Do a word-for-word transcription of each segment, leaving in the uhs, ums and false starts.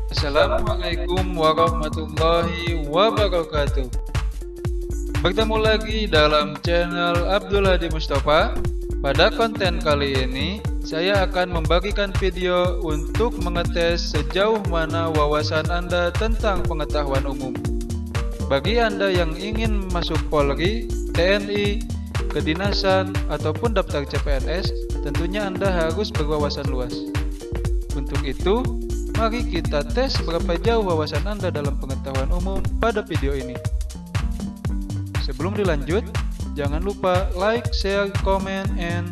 Assalamualaikum warahmatullahi wabarakatuh. Bertemu lagi dalam channel Abdul Hadi Mustafa. Pada konten kali ini, saya akan membagikan video untuk mengetes sejauh mana wawasan Anda tentang pengetahuan umum. Bagi Anda yang ingin masuk Polri, T N I, kedinasan, ataupun daftar C P N S, tentunya Anda harus berwawasan luas. Untuk itu, mari kita tes seberapa jauh wawasan Anda dalam pengetahuan umum pada video ini. Sebelum dilanjut, jangan lupa like, share, comment, and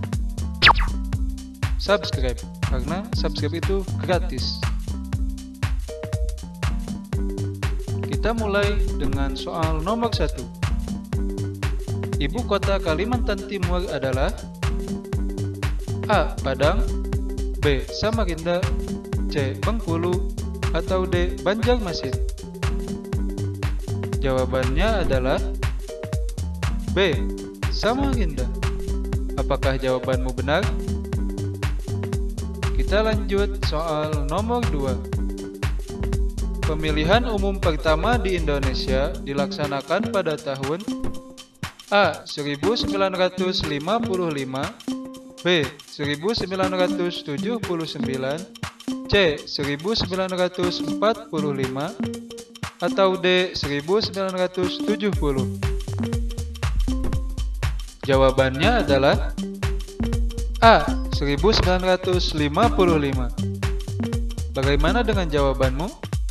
subscribe, karena subscribe itu gratis. Kita mulai dengan soal nomor satu. Ibu kota Kalimantan Timur adalah A. Padang, B. Samarinda, C. Bengkulu, atau D. Banjarmasin. Jawabannya adalah B. Samarinda. Apakah jawabanmu benar? Kita lanjut soal nomor dua. Pemilihan umum pertama di Indonesia dilaksanakan pada tahun A. seribu sembilan ratus lima puluh lima, B. seribu sembilan ratus tujuh puluh sembilan, C. seribu sembilan ratus empat puluh lima, atau D. seribu sembilan ratus tujuh puluh. Jawabannya adalah A. seribu sembilan ratus lima puluh lima. Bagaimana dengan jawabanmu?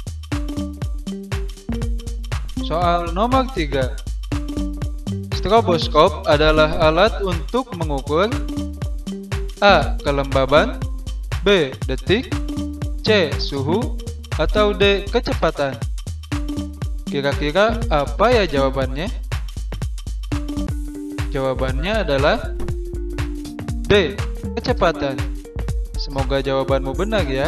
Soal nomor tiga. Stroboskop adalah alat untuk mengukur A. Kelembaban, B. Detik, C. Suhu, atau D. Kecepatan. Kira-kira apa ya jawabannya? Jawabannya adalah D. Kecepatan. Semoga jawabanmu benar ya.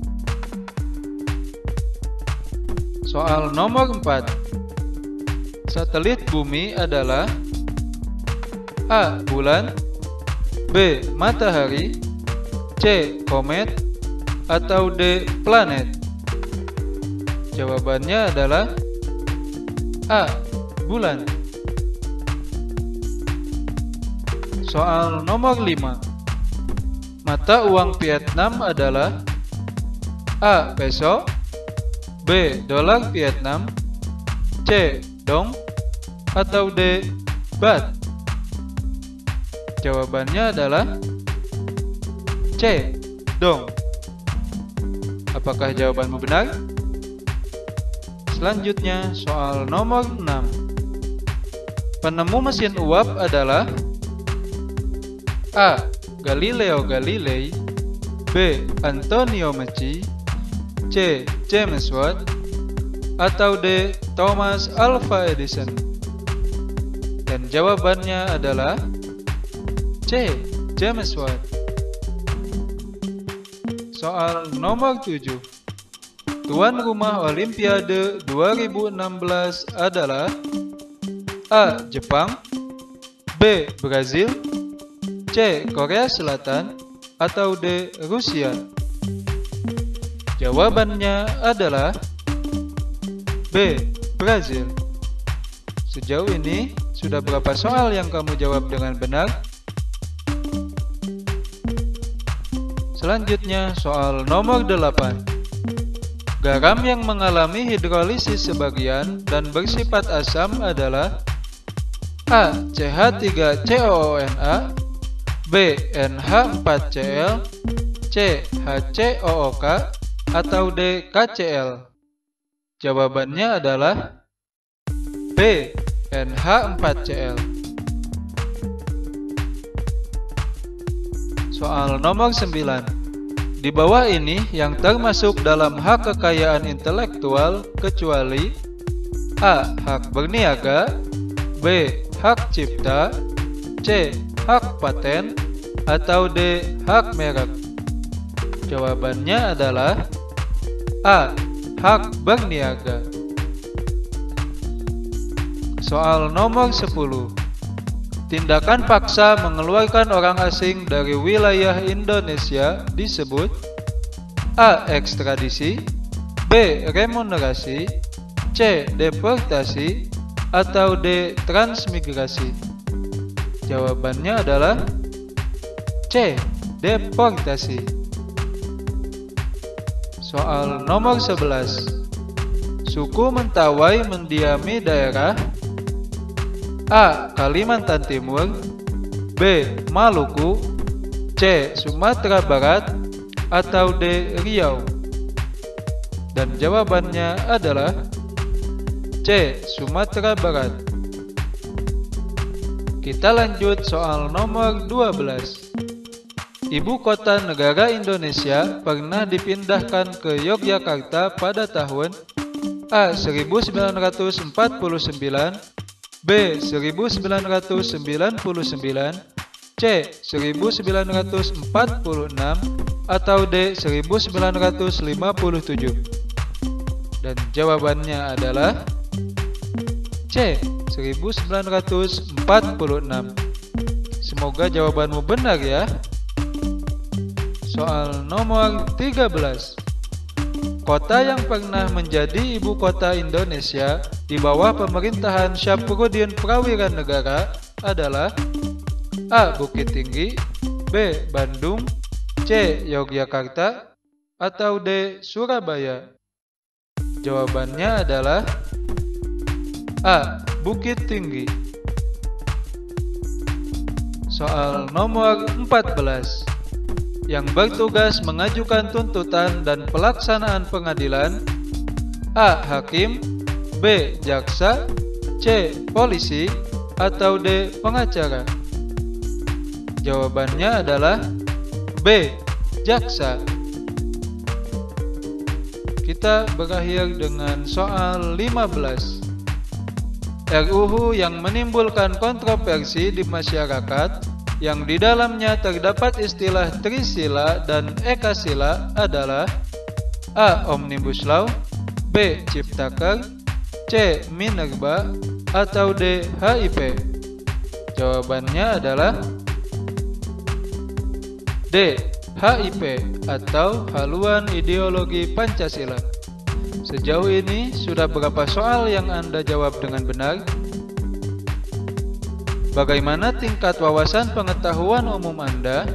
Soal nomor empat. Satelit bumi adalah A. Bulan, B. Matahari, C. Komet, atau D. Planet. Jawabannya adalah A. Bulan. Soal nomor lima. Mata uang Vietnam adalah A. Peso, B. Dolar Vietnam, C. Dong, atau D. Baht. Jawabannya adalah C. Dong. Apakah jawabanmu benar? Selanjutnya soal nomor enam. Penemu mesin uap adalah A. Galileo Galilei, B. Antonio Meucci, C. James Watt, atau D. Thomas Alva Edison. Dan jawabannya adalah C. James Watt. Soal nomor tujuh. Tuan rumah Olimpiade dua ribu enam belas adalah A. Jepang, B. Brazil, C. Korea Selatan, atau D. Rusia. Jawabannya adalah B. Brazil. Sejauh ini sudah berapa soal yang kamu jawab dengan benar? Selanjutnya soal nomor delapan. Garam yang mengalami hidrolisis sebagian dan bersifat asam adalah A. C H tiga C O O N A, B. N H empat C l, C. H C O O K, atau D. K C l. Jawabannya adalah B. N H empat C l. Soal nomor sembilan. Di bawah ini yang termasuk dalam hak kekayaan intelektual kecuali A. Hak berniaga, B. Hak cipta, C. Hak paten, atau D. Hak merek. Jawabannya adalah A. Hak berniaga. Soal nomor sepuluh. Tindakan paksa mengeluarkan orang asing dari wilayah Indonesia disebut A. Ekstradisi, B. Remunerasi, C. Deportasi, atau D. Transmigrasi? Jawabannya adalah C. Deportasi. Soal nomor sebelas. Suku Mentawai mendiami daerah A. Kalimantan Timur, B. Maluku, C. Sumatera Barat, atau D. Riau? Dan jawabannya adalah C. Sumatera Barat. Kita lanjut soal nomor dua belas. Ibu kota negara Indonesia pernah dipindahkan ke Yogyakarta pada tahun A. seribu sembilan ratus empat puluh sembilan, B. seribu sembilan ratus sembilan puluh sembilan, C. seribu sembilan ratus empat puluh enam, atau D. seribu sembilan ratus lima puluh tujuh? Dan jawabannya adalah C. seribu sembilan ratus empat puluh enam. Semoga jawabanmu benar ya. Soal nomor tiga belas. Kota yang pernah menjadi ibu kota Indonesia di bawah pemerintahan Syafruddin Prawiran Negara adalah A. Bukit Tinggi, B. Bandung, C. Yogyakarta, atau D. Surabaya? Jawabannya adalah A. Bukit Tinggi. Soal nomor empat belas. Yang bertugas mengajukan tuntutan dan pelaksanaan pengadilan A. Hakim, B. Jaksa, C. Polisi, atau D. Pengacara? Jawabannya adalah B. Jaksa. Kita berakhir dengan soal lima belas. R U U yang menimbulkan kontroversi di masyarakat yang di dalamnya terdapat istilah Trisila dan Ekasila adalah A. Omnibus Law, B. Ciptaker, C. Minerba, atau D. H I P? Jawabannya adalah D. H I P atau Haluan Ideologi Pancasila. Sejauh ini sudah berapa soal yang Anda jawab dengan benar? Bagaimana tingkat wawasan pengetahuan umum Anda?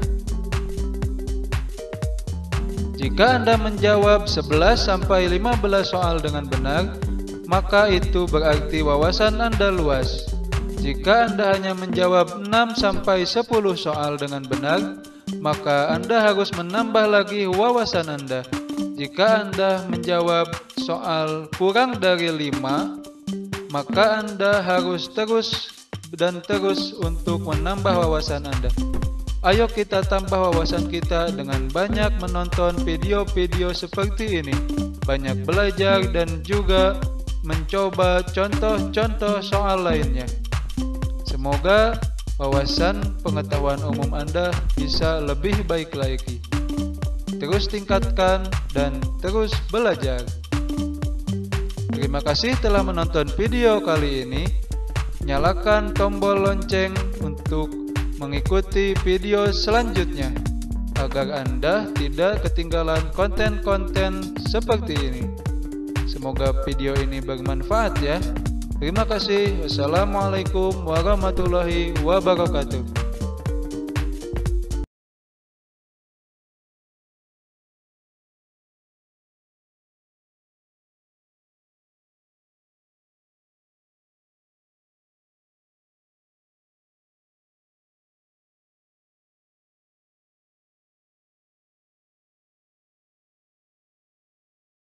Jika Anda menjawab sebelas sampai lima belas soal dengan benar, maka itu berarti wawasan Anda luas. Jika Anda hanya menjawab enam sampai sepuluh soal dengan benar, maka Anda harus menambah lagi wawasan Anda. Jika Anda menjawab soal kurang dari lima, maka Anda harus terus dan terus untuk menambah wawasan Anda. Ayo kita tambah wawasan kita dengan banyak menonton video-video seperti ini, banyak belajar dan juga mencoba contoh-contoh soal lainnya. Semoga wawasan pengetahuan umum Anda bisa lebih baik lagi. Terus tingkatkan dan terus belajar. Terima kasih telah menonton video kali ini. Nyalakan tombol lonceng untuk mengikuti video selanjutnya agar Anda tidak ketinggalan konten-konten seperti ini. Semoga video ini bermanfaat ya. Terima kasih. Wassalamualaikum warahmatullahi wabarakatuh.